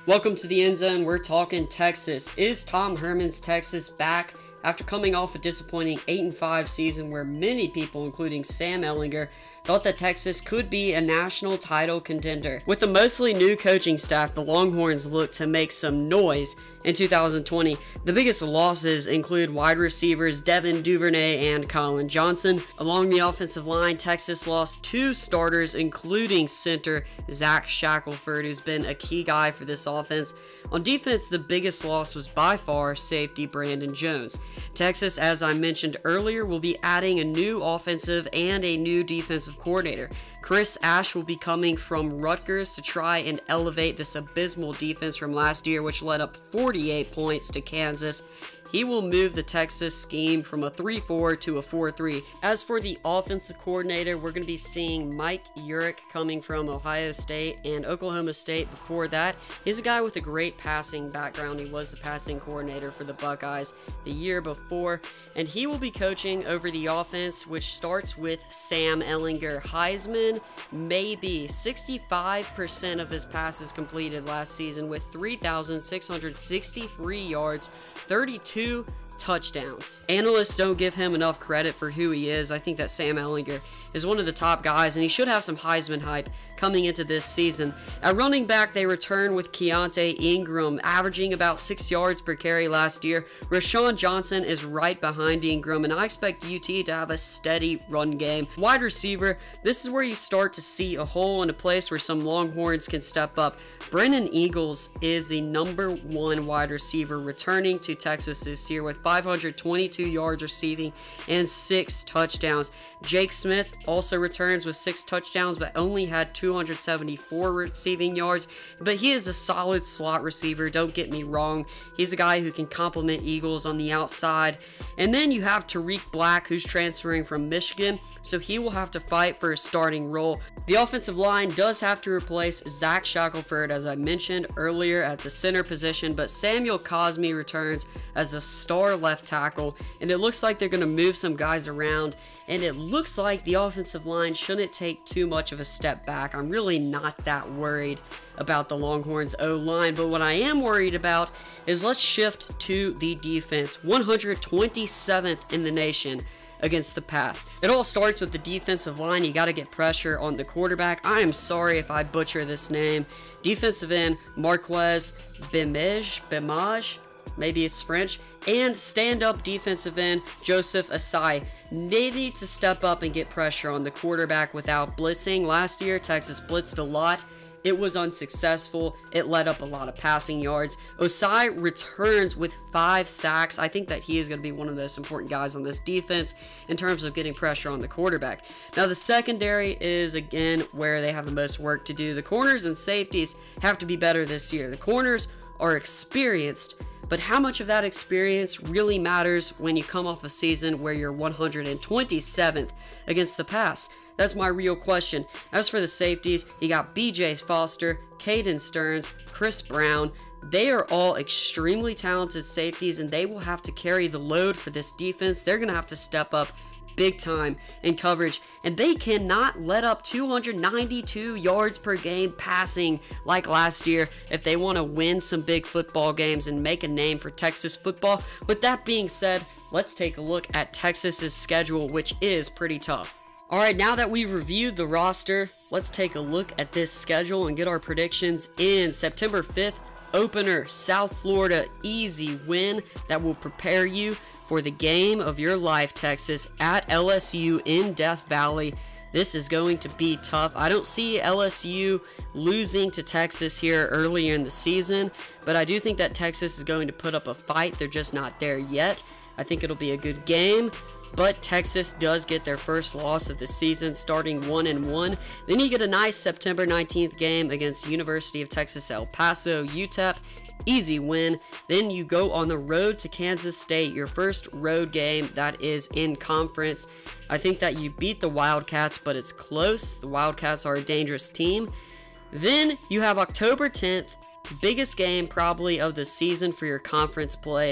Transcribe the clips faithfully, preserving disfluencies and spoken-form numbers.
Welcome to the End Zone. We're talking Texas. Is Tom Herman's Texas back after coming off a disappointing eight and five season where many people, including Sam Ehlinger, thought that Texas could be a national title contender? With a mostly new coaching staff, the Longhorns look to make some noise in two thousand twenty. The biggest losses include wide receivers Devin Duvernay and Colin Johnson. Along the offensive line, Texas lost two starters, including center Zach Shackelford, who's been a key guy for this offense. On defense, the biggest loss was by far safety Brandon Jones. Texas, as I mentioned earlier, will be adding a new offensive and a new defensive coordinator. Chris Ash will be coming from Rutgers to try and elevate this abysmal defense from last year, which led up forty-eight points to Kansas. He will move the Texas scheme from a three four to a four three. As for the offensive coordinator, we're going to be seeing Mike Urick coming from Ohio State and Oklahoma State before that. He's a guy with a great passing background. He was the passing coordinator for the Buckeyes the year before, and he will be coaching over the offense, which starts with Sam Ehlinger. Heisman, maybe. sixty-five percent of his passes completed last season with three thousand six hundred sixty-three yards, thirty-two touchdowns. Analysts don't give him enough credit for who he is. I think that Sam Ehlinger is one of the top guys, and he should have some Heisman hype coming into this season. At running back, they return with Keontae Ingram, averaging about six yards per carry last year. Rashawn Johnson is right behind Ingram, and I expect U T to have a steady run game. Wide receiver, this is where you start to see a hole in a place where some Longhorns can step up. Brennan Eagles is the number one wide receiver returning to Texas this year with five hundred twenty-two yards receiving and six touchdowns. Jake Smith also returns with six touchdowns but only had two hundred seventy-four receiving yards, but he is a solid slot receiver, don't get me wrong. He's a guy who can complement Eagles on the outside. And then you have Tariq Black, who's transferring from Michigan, so he will have to fight for a starting role. The offensive line does have to replace Zach Shackelford, as I mentioned earlier, at the center position, but Samuel Cosme returns as a star left tackle, and it looks like they're going to move some guys around, and it looks like the offensive line shouldn't take too much of a step back. I'm really not that worried about the Longhorns O-line, but what I am worried about is let's shift to the defense. one hundred twenty-seventh in the nation against the pass. It all starts with the defensive line. You got to get pressure on the quarterback. I am sorry if I butcher this name. Defensive end Marquez Bemej, Bemaj, maybe it's French, and stand-up defensive end Joseph Asai. They need to step up and get pressure on the quarterback without blitzing. Last year, Texas blitzed a lot. It was unsuccessful. It led up a lot of passing yards. Osai returns with five sacks. I think that he is going to be one of the most important guys on this defense in terms of getting pressure on the quarterback. Now, the secondary is, again, where they have the most work to do. The corners and safeties have to be better this year. The corners are experienced, but how much of that experience really matters when you come off a season where you're one hundred twenty-seventh against the pass? That's my real question. As for the safeties, you got B J Foster, Caden Stearns, Chris Brown. They are all extremely talented safeties, and they will have to carry the load for this defense. They're going to have to step up big time in coverage, and they cannot let up two hundred ninety-two yards per game passing like last year if they want to win some big football games and make a name for Texas football. With that being said, let's take a look at Texas's schedule, which is pretty tough. Alright, now that we've reviewed the roster, let's take a look at this schedule and get our predictions in. September fifth, opener, South Florida, easy win that will prepare you for the game of your life, Texas, at L S U in Death Valley. This is going to be tough. I don't see L S U losing to Texas here earlier in the season, but I do think that Texas is going to put up a fight. They're just not there yet. I think it'll be a good game. But Texas does get their first loss of the season, starting one and one. Then you get a nice September nineteenth game against University of Texas El Paso, U T E P. Easy win. Then you go on the road to Kansas State, your first road game that is in conference. I think that you beat the Wildcats, but it's close. The Wildcats are a dangerous team. Then you have October tenth, biggest game probably of the season for your conference play.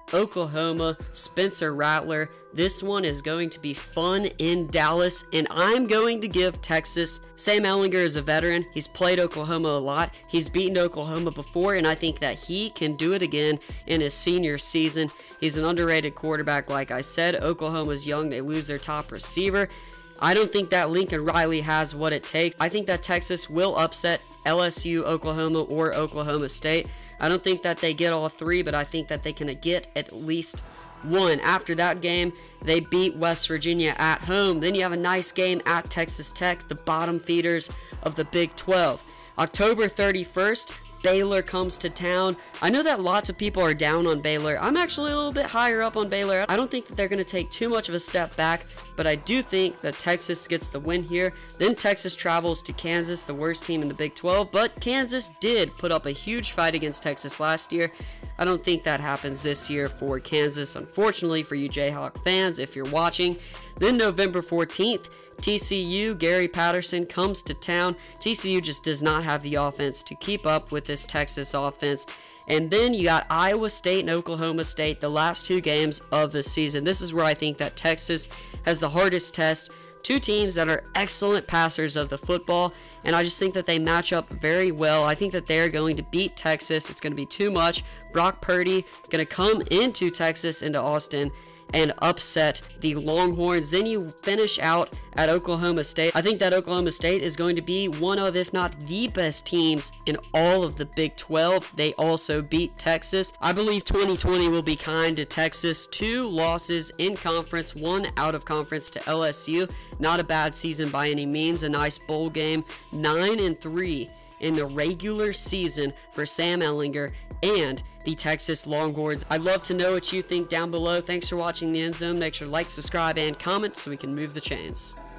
Oklahoma, Spencer Rattler. This one is going to be fun in Dallas, and I'm going to give Texas. Sam Ehlinger is a veteran. He's played Oklahoma a lot. He's beaten Oklahoma before, and I think that he can do it again in his senior season. He's an underrated quarterback, like I said. Oklahoma's young. They lose their top receiver. I don't think that Lincoln Riley has what it takes. I think that Texas will upset L S U, Oklahoma, or Oklahoma State. I don't think that they get all three, but I think that they can get at least one. After that game, they beat West Virginia at home. Then you have a nice game at Texas Tech, the bottom feeders of the Big twelve. October thirty-first, Baylor comes to town. I know that lots of people are down on Baylor. I'm actually a little bit higher up on Baylor. I don't think that they're going to take too much of a step back, but I do think that Texas gets the win here. Then Texas travels to Kansas, the worst team in the Big twelve, but Kansas did put up a huge fight against Texas last year. I don't think that happens this year for Kansas, unfortunately for you Jayhawk fans if you're watching. Then November fourteenth, T C U, Gary Patterson comes to town. T C U just does not have the offense to keep up with this Texas offense. And then you got Iowa State and Oklahoma State, the last two games of the season. This is where I think that Texas has the hardest test. Two teams that are excellent passers of the football, and I just think that they match up very well. I think that they're going to beat Texas. It's going to be too much. Brock Purdy going to come into Texas, into Austin, and upset the Longhorns. Then you finish out at Oklahoma State. I think that Oklahoma State is going to be one of, if not the best teams in all of the Big twelve. They also beat Texas. I believe twenty twenty will be kind to Texas. Two losses in conference, one out of conference to L S U. Not a bad season by any means. A nice bowl game. Nine and three in the regular season for Sam Ehlinger and the Texas Longhorns. I'd love to know what you think down below. Thanks for watching The End Zone. Make sure to like, subscribe, and comment so we can move the chains.